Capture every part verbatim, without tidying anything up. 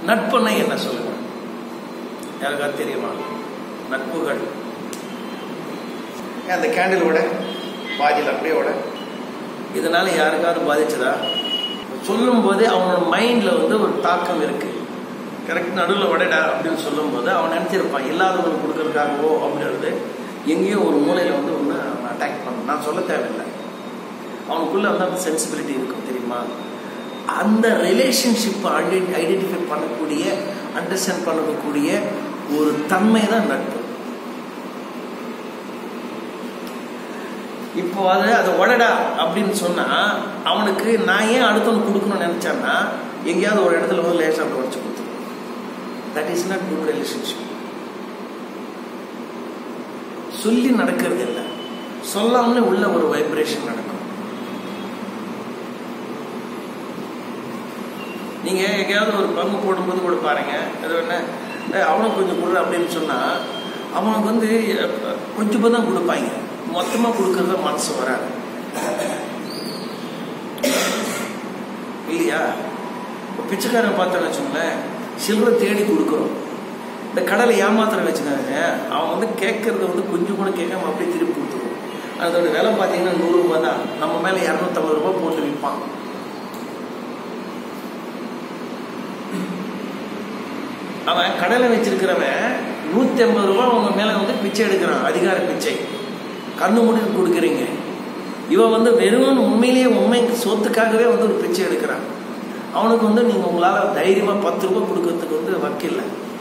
நட்புன்னா என்ன சொல்லுங்க, யாருக்காவது தெரியுமா? நட்புகள் அந்த கேண்டிலோட பாதியில் அப்படியோட இதனால யாருக்காவது பாதிச்சதா? சொல்லும் போது அவனோட மைண்ட்ல வந்து ஒரு தாக்கம் இருக்கு. கரெக்ட், நடுவில் உடைடா அப்படின்னு சொல்லும் போது அவன் நினைச்சிருப்பான் இல்லாதவங்களுக்கு கொடுக்கறதுக்காகவோ அப்படின்றது எங்கேயோ ஒரு மூலையில வந்து ஒன்று அவன் அட்டாக் பண்ண. நான் சொல்ல தேவையில்லை, அவனுக்குள்ள வந்து அந்த சென்சிபிலிட்டி இருக்கும் தெரியுமா? அந்த ரிலேஷன்ஷிப்பை ஐடென்டிஃபை பண்ணக்கூடிய, அண்டர்ஸ்டாண்ட் பண்ணக்கூடிய ஒரு தன்மை தான் நட்பு. இப்போ அது அதை உடடா அப்படின்னு சொன்னா அவனுக்கு நான் ஏன் அடுத்தவனுக்கு கொடுக்கணும்னு நினைச்சான்னா எங்கேயாவது ஒரு இடத்துல வந்து லேசாக அப்படி உடச்சு கொடுத்துருவோம். That is not good relationship. சொல்லி நடக்கிறது இல்லை, சொல்லாமலே உள்ள ஒரு வைப்ரேஷன் நடக்கும். நீங்க எங்கேயாவது ஒரு பங்கு போடும்போது கூட பாருங்க, அது என்ன அவனுக்கு கொஞ்சம் கொடு அப்படின்னு சொன்னா அவனுக்கு வந்து கொஞ்சமாக தான் கொடுப்பாங்க, மொத்தமா கொடுக்கறத மனசு வராது இல்லையா? பிச்சைக்காரன் பார்த்தோன்னு வச்சுங்களேன், சில்லறை தேடி கொடுக்குறோம். இந்த கடலை ஏமாத்திரம் வச்சுக்காங்க, அவன் வந்து கேட்கறத வந்து கொஞ்சம் கூட கேட்காம அப்படியே திருப்பி கொடுத்துருவோம். அதோட விலை பார்த்தீங்கன்னா நூறு ரூபாய் தான், நம்ம மேல இரநூத்தம்பது ரூபாய் போட்டு விற்பான். அவன் கடலை வச்சிருக்கிறவன் நூத்தி ஐம்பது ரூபாய் அவங்க மேல வந்து பிச்சை எடுக்கிறான், அதிகார பிச்சை. கண்ணு முடிவு கொடுக்குறீங்க. இவன் வந்து வெறும் உண்மையிலேயே உண்மை சொத்துக்காகவே வந்து ஒரு பிச்சை எடுக்கிறான். அவனுக்கு வந்து நீங்க உங்களால தைரியமா பத்து ரூபாய் கொடுக்கறதுக்கு வந்து வக்கில்லை.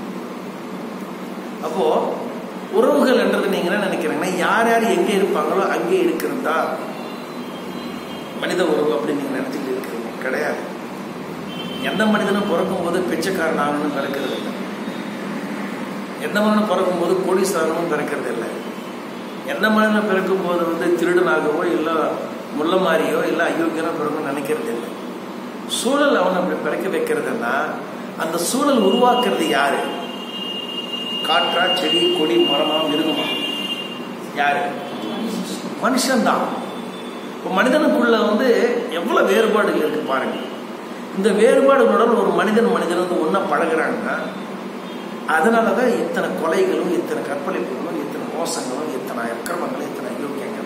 அப்போ உறவுகள் என்றது நீங்க என்ன நினைக்கிறீங்கன்னா, யார் யார் எங்கே இருப்பாங்களோ அங்கே இருக்கிறது தான் மனித உறவு அப்படின்னு நீங்க நினைச்சிட்டு இருக்கிறீங்க. கிடையாது. எந்த மனிதனும் பிறக்கும் போது பிச்சைக்காரன் ஆகணும்னு பிறக்கிறது இல்லை. எந்த மனிதனும் பிறக்கும் போது கோடீஸ்வரனும் பிறக்கிறது இல்லை. எந்த மனிதனும் பிறக்கும் போது வந்து திருடனாகவோ இல்லை முள்ள மாதிரியோ இல்லை அயோக்கியனோ பிறக்கும் நினைக்கிறது இல்லை. சூழல் அவனை அப்படி பிறக்க வைக்கிறதுன்னா அந்த சூழல் உருவாக்குறது யாரு? காற்றா, செடி, கொடி, மரமா, மிருகமா? யாரு? மனுஷன்தான். இப்போ மனிதனுக்குள்ள வந்து எவ்வளவு வேறுபாடுகள் இருக்கு பாருங்க. இந்த வேறுபாடுகளுடன் ஒரு மனிதன் மனிதன் வந்து ஒன்னா பழகுறாங்கன்னா அதனாலதான் இத்தனை கொலைகளும், இத்தனை கற்பழிப்புகளும், இத்தனை மோசங்களும், இத்தனை அக்கிரமங்களும், இத்தனை அயோக்கியங்களும்.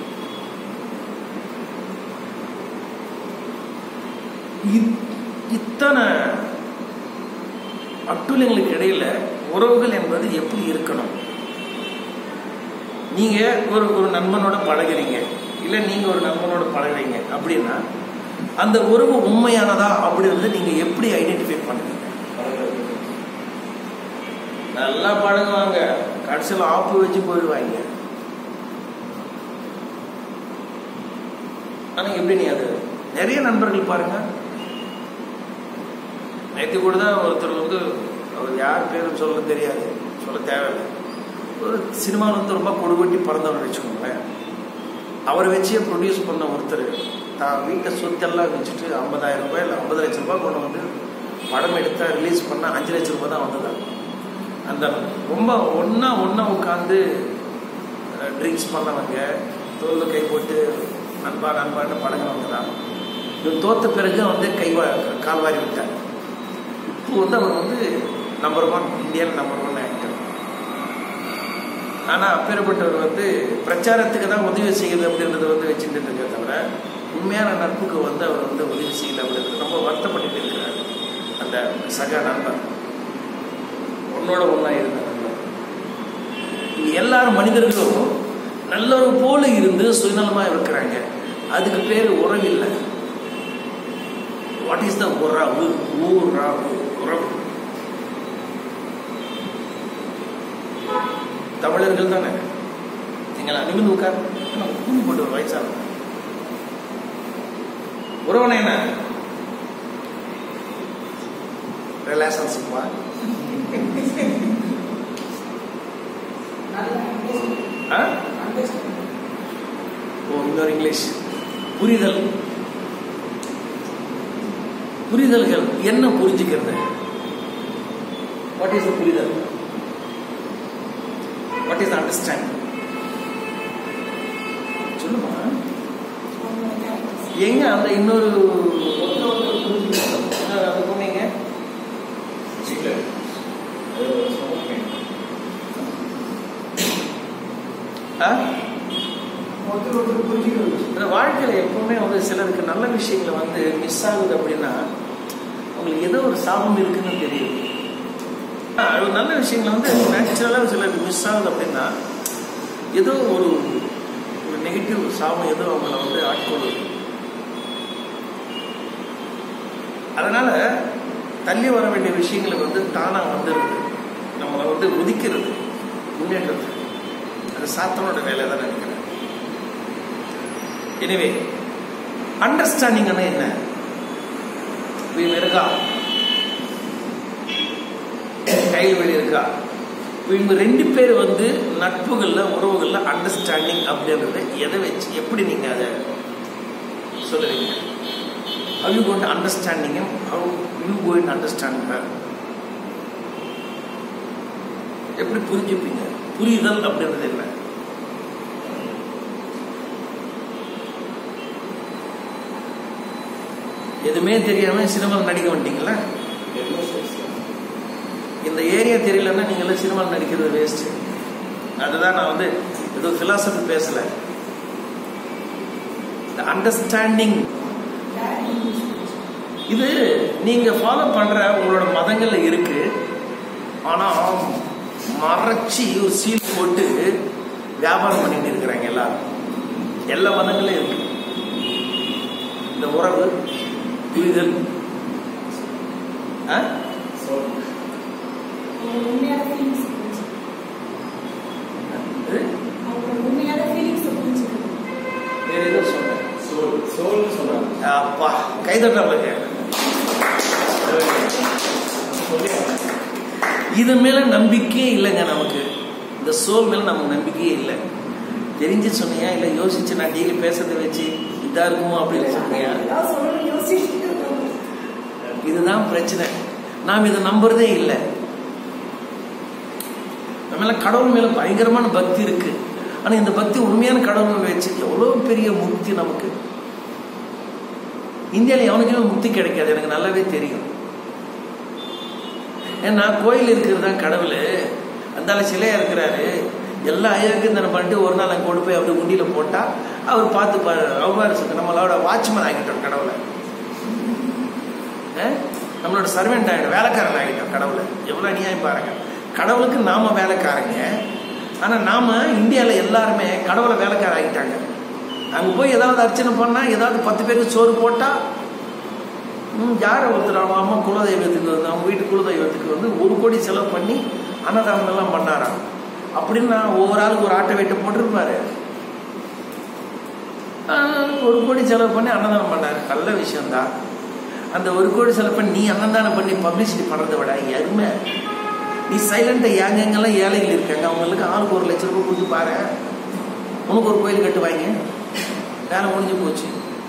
இத்தனை அட்டுழியங்களுக்கு இடையில உறவுகள் என்பது எப்படி இருக்கணும்? நீங்க ஒரு ஒரு நண்பனோட பழகுறீங்க, இல்ல நீங்க ஒரு நண்பனோட பழகுறீங்க அப்படின்னா அந்த உறவு உண்மையானதா அப்படின்றத நீங்க எப்படி ஐடென்டிஃபை பண்ணுவீங்க? நல்லா பழகுவாங்க, கடைசியில் ஆப்பு வச்சு போயிடுவாங்க. ஆனா எப்படி நீ அது நிறைய நண்பர்கள் பாருங்க. நேற்று கூட தான் ஒருத்தர் வந்து, அவர் யார் பேரும் சொல்ல தெரியாது, சொல்ல தேவையில்லை, ஒரு சினிமாவில் வந்து ரொம்ப கொடுவட்டி பிறந்தவர் வச்சுக்கோங்களேன். அவரை வச்சே ப்ரொடியூஸ் பண்ண ஒருத்தர் தான் வீட்டை சொத்தெல்லாம் வச்சுட்டு ஐம்பதாயிரம் ரூபாய் இல்லை ஐம்பது லட்சம் ரூபாய் கொண்டு வந்து படம் எடுத்தா ரிலீஸ் பண்ணால் அஞ்சு லட்சம் ரூபாய் தான் வந்தது. அந்த ரொம்ப ஒன்றா ஒன்றா உட்காந்து ட்ரிங்க்ஸ் பண்ணவங்க, தோல்ல கை போட்டு நண்பா நண்பான்னு பழகினவங்க தான். இவர் தோத்த பிறகு வந்து கை கால்வாரி விட்டார். இப்போ வந்து அவர் வந்து நம்பர் ஒன், இந்தியாவில் நம்பர் ஒன் ஆக்டர். ஆனால் அப்பேற்பட்டவர் வந்து பிரச்சாரத்துக்கு தான் உதவி செய்யுது அப்படின்றத வந்து வச்சுட்டு இருக்க தவிர உண்மையான நட்புக்கு வந்து அவர் வந்து உதவி செய்யல அப்படின்றது ரொம்ப வருத்தப்பட்டு இருக்கிறார். அந்த சக நண்பர் உன்னோட ஒன்றா இருந்த நண்பர். எல்லாரும் மனிதர்களும் நல்லொரு போல இருந்து சுயநலமா இருக்கிறாங்க. அதுக்கு பேரு உறவு இல்லை. வாட் இஸ் த உறவு? ஊராவு உறவு. தமிழர்கள் தானே. நீங்களா நிமிந்து உட்கார் கூலி போட்டு ஒரு வயசாக உறவனை என்ன ரிலேஷன்ஷிப்பா? ஓ, இன்னொரு இங்கிலீஷ் புரிதல். புரிதல்கள் என்ன புரிஞ்சுக்கிறது? வாட் இஸ் த புரிதல்? What is the understanding? சொல்லுமா. எங்க அந்த இன்னொரு சொன்னீங்க வாழ்க்கையில எப்பவுமே வந்து சிலருக்கு நல்ல விஷயங்களை வந்து மிஸ் ஆகுது அப்படின்னா அவங்களுக்கு ஏதோ ஒரு சாபம் இருக்குன்னு தெரியுது. நல்ல விஷயங்களை வந்து நேச்சுரலா சிலருக்கு மிஸ் ஆகுது அப்படின்னா ஏதோ ஒரு ஒரு நெகட்டிவ் சாபம் ஏதோ அவங்கள வந்து ஆட்கொள்ளுது. அதனால தள்ளி வர வேண்டிய விஷயங்களை வந்து தானா வந்துருது, நம்மளை வந்து ஒதுக்கிறது முன்னேற்றத்துக்கு. அது சாத்தனோட வேலை தான் நினைக்கிறேன். எனவே அண்டர்ஸ்டாண்டிங் என்ன இருக்கா, கைவெளி இருக்கா, இவங்க ரெண்டு பேர் வந்து நட்புகள்ல உறவுகள்ல அண்டர்ஸ்டாண்டிங் அப்படின்றத எதை வச்சு எப்படி நீங்க அதை சொல்லுவீங்க? How you going to understanding him? How you going to understand her? எப்படி புரிஞ்சுப்பீங்க? புரிதல் அப்படின்றது என்ன? எதுவுமே தெரியாம சினிமாவில் நடிக்க வந்துட்டீங்களா? இந்த ஏரியா தெரியலன்னா நீங்க எல்லாம் சினிமாவில் நடிக்கிறது வேஸ்ட். அதுதான் நான் வந்து ஏதோ பிலாசபி பேசல. அண்டர்ஸ்டாண்டிங் இது நீங்க ஃபாலோ பண்ற உங்களோட மதங்கள்ல இருக்கு. ஆனா மறைச்சி ஒரு சீல் போட்டு வியாபாரம் பண்ணிட்டு இருக்கிறாங்க எல்லாரும். எல்லா மதங்களும் இருக்கு இந்த உறவு புரிதல். வேற ஏதோ சொன்ன அப்பா கைதட்டவளுக்கு இது மேல நம்பிக்கையே இல்லைங்க நமக்கு. இந்த சோல் மேல நமக்கு நம்பிக்கையே இல்லை. தெரிஞ்சு சொன்னியா இல்ல யோசிச்சு நான் டெய்லி பேசுறதை வச்சு இதா இருக்குமோ அப்படின்னு சொன்னியா? இதுதான் பிரச்சனை. நாம் இதை நம்புறதே இல்லை. நம்ம கடவுள் மேல பயங்கரமான பக்தி இருக்கு. ஆனா இந்த பக்தி உண்மையான கடவுள் வச்சு எவ்வளவு பெரிய முக்தி நமக்கு. இந்தியாவில எவனுக்குமே முக்தி கிடைக்காது, எனக்கு நல்லாவே தெரியும். ஏன்னா கோயில் இருக்கிறதா கடவுள், அந்த சிலையா இருக்கிறாரு, எல்லா ஐயாவுக்கும் தானே பண்ணிட்டு ஒரு நாள் அங்கே கொண்டு போய் அப்படி உண்டியில போட்டா அவர் பார்த்து அவர் நம்மளோட வாட்ச்மேன் ஆகிட்டோம் கடவுளை. நம்மளோட சர்வெண்ட் ஆகிட்டோம், வேலைக்காரன் ஆகிட்டோம் கடவுளை. எவ்வளவு அநியாயம் பாருங்க. கடவுளுக்கு நாம வேலைக்காரங்க, ஆனா நாம இந்தியாவில எல்லாருமே கடவுளை வேலைக்கார ஆகிட்டாங்க. அங்க போய் ஏதாவது அர்ச்சனை பண்ணா ஏதாவது பத்து பேருக்கு சோறு போட்டா யார ஒருத்தர் அவங்க அம்மா குலதெய்வத்துக்கு வந்து அவங்க வீட்டு குலதெய்வத்துக்கு வந்து ஒரு கோடி செலவு பண்ணி அன்னதானம் எல்லாம் பண்ணாராம். அப்படின்னு நான் ஒவ்வொரு ஆளுக்கு ஒரு ஆட்டை வெட்ட போட்டிருப்பாரு. ஒரு கோடி செலவு பண்ணி அன்னதானம் பண்ணாரு, நல்ல விஷயம்தான். அந்த ஒரு கோடி செலவு பண்ணி நீ அன்னதானம் பண்ணி பப்ளிசிட்டி பண்றதை விட எருமை நீ சைலண்டா எங்கெங்கெல்லாம் ஏழைகள் இருக்காங்க அவங்களுக்கு ஆளுக்கு ஒரு லட்சம் ரூபாய் கொடுத்து பாரு, உனக்கு ஒரு கோயில் கட்டுவாங்க, வேலை முடிஞ்சு போச்சு.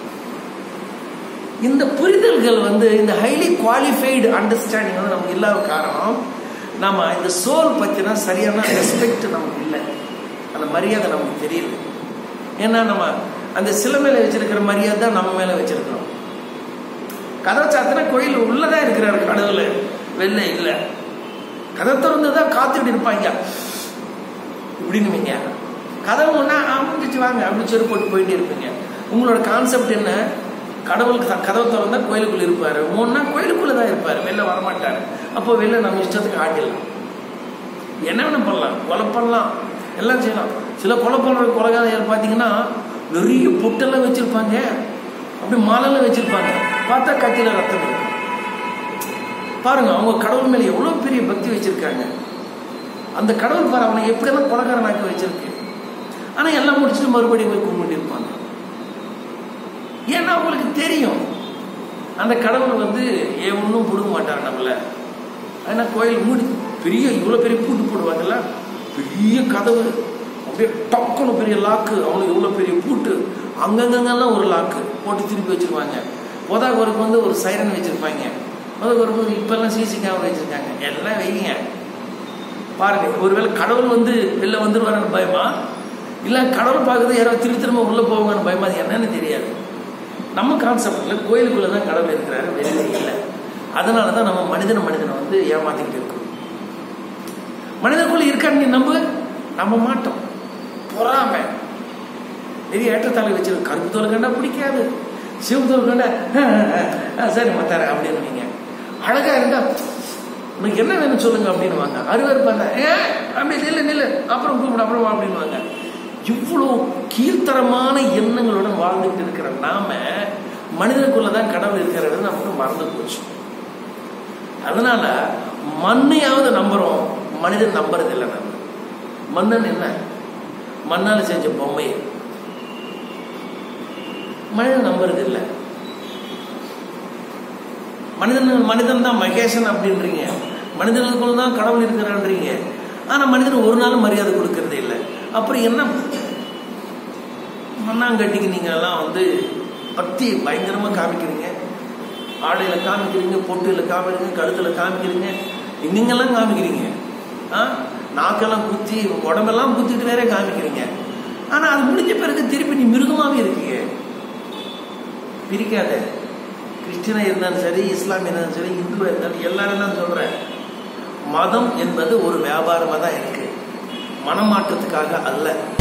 இந்த புரிதல்கள் வந்து இந்த ஹைலி குவாலிஃபைடு அண்டர்ஸ்டாண்டிங் வந்து நமக்கு இல்லாத காரணம் நம்ம இந்த சோல் பத்தினா சரியான ரெஸ்பெக்ட் நமக்கு இல்லை, அந்த மரியாதை நமக்கு தெரியல. ஏன்னா நம்ம அந்த சிலை மேல வச்சிருக்கிற மரியாதை தான் நம்ம மேல வச்சிருக்கிறோம். கதவை சாத்தினா கோயில் உள்ளதான் இருக்கிறாரு கடவுள், வெளில இல்லை. கதை திறந்துதான் காத்துட்டு இருப்பாங்க இப்படின்னு. கதவு ஒன்னா அமைச்சு வாங்க அப்படி சொல்லி போட்டு போயிட்டே இருப்பீங்க. உங்களோட கான்செப்ட் என்ன? கடவுளுக்கு கதவை திறந்தா கோயிலுக்குள்ள இருப்பாரு, மூணுனா கோயிலுக்குள்ளதான் இருப்பாரு, வெளில வரமாட்டாரு. அப்போ வெளில நம்ம இஷ்டத்துக்கு ஆட்டிடலாம், என்ன வேணும் பண்ணலாம், கொலை பண்ணலாம், எல்லாம் செய்யலாம். சில கொலை பண்ற கொலைகாரர் பாத்தீங்கன்னா நிறைய புட்டெல்லாம் வச்சிருப்பாங்க, அப்படி மாலெல்லாம் வச்சிருப்பாங்க, பார்த்தா கத்தியில ரத்தம் இருக்கு. பாருங்க அவங்க கடவுள் மேல எவ்வளவு பெரிய பக்தி வச்சிருக்காங்க. அந்த கடவுள் பாரு அவனை எப்படியெல்லாம் கொலைகாரனாக்கி வச்சிருக்கு. ஆனா எல்லாம் முடிச்சுட்டு மறுபடியும் போய் கும்பிட்டு இருப்பாங்க. ஏன்னா அவங்களுக்கு தெரியும் அந்த கடவுள் வந்து ஏன் ஒன்றும் கொடுக்க மாட்டாங்க நம்மள. ஏன்னா கோயில் மூடி பெரிய இவ்வளவு பெரிய பூட்டு போடுவாங்கல்ல, பெரிய கதவு அப்படியே டக்குன்னு பெரிய லாக்கு, அவங்களுக்கு இவ்வளவு பெரிய பூட்டு, அங்கங்கெல்லாம் ஒரு லாக்கு போட்டு திருப்பி வச்சிருவாங்க. போதாக்குவருக்கு வந்து ஒரு சைரன் வச்சிருப்பாங்க, போதாக்குவருக்கு இப்ப எல்லாம் சிசி கேமரா வச்சிருக்காங்க, எல்லாம் வைங்க. பாருங்க, ஒருவேளை கடவுள் வந்து வெளில வந்துருவாருன்னு பயமா, இல்ல கடவுள் பார்க்குறது யாராவது திரு திரும்ப உள்ள போவாங்கன்னு பயமா, அது என்னன்னு தெரியாது. நம்ம கான்செப்ட்ல கோயிலுக்குள்ளதான் கடவுள் இருக்கிறாரு, வெளியில இல்லை. அதனாலதான் நம்ம மனிதன மனிதனை வந்து ஏமாத்திக்கிட்டு இருக்கோம். மனிதனுக்குள்ள இருக்கான்னு நீ நம்ப நம்ப மாட்டோம். பொறாமை, நிறைய ஏற்றத்தாழ்வு வச்சிருக்கு. கருப்பு தோல் கண்டா பிடிக்காது, சிவப்பு தோல் கண்டா சரி மத்தார அப்படின்னு நீங்க. அழகா இருந்தா உனக்கு என்ன வேணும் சொல்லுங்க அப்படின்னு வாங்க. அருவருப்பாங்க, ஏன் அப்படி நில்லு நில்லு அப்புறம் கூப்பிட அப்புறம் அப்படின்னு வாங்க. இவ்வளவு கீழ்த்தரமான எண்ணங்களுடன் வாழ்ந்துட்டு இருக்கிற நாம மனிதனுக்குள்ளதான் கடவுள் இருக்கிறது நமக்கு மறந்து போச்சு. அதனால மண்ணையாவது நம்புறோம், மனிதன் நம்புறது இல்லை. நம்ம மன்னன் என்ன, மண்ணால செஞ்ச பொம்மை, மனிதன் நம்புறது இல்லை. மனிதன் மனிதன் தான் மகேசன் அப்படின்றீங்க, மனிதனுக்குள்ள தான் கடவுள் இருக்கிறான்றீங்க. ஆனா மனிதன் ஒரு நாள் மரியாதை கொடுக்கறதே இல்லை. அப்புறம் என்ன மண்ணாங்கட்டிக்கு நீங்க எல்லாம் வந்து பக்தி பயங்கரமா காமிக்கிறீங்க, ஆடையில காமிக்கிறீங்க, பொட்டுல காமிக்கிறீங்க, கழுத்துல காமிக்கிறீங்க, எங்கெங்கெல்லாம் காமிக்கிறீங்க. ஆஹ் நாக்கெல்லாம் குத்தி உடம்பெல்லாம் குத்திட்டு வேற காமிக்கிறீங்க. ஆனா அது முடிஞ்ச பிறகு திருப்பி நீ மிருகமாவே இருக்கீங்க. பிரிக்காத, கிறிஸ்டினா இருந்தாலும் சரி, இஸ்லாமியா இருந்தாலும் சரி, இந்துவா இருந்தாலும் எல்லாரும் தான் சொல்றேன், மதம் என்பது ஒரு வியாபாரமா தான் இருக்கு, மனமாற்றத்துக்காக அல்ல.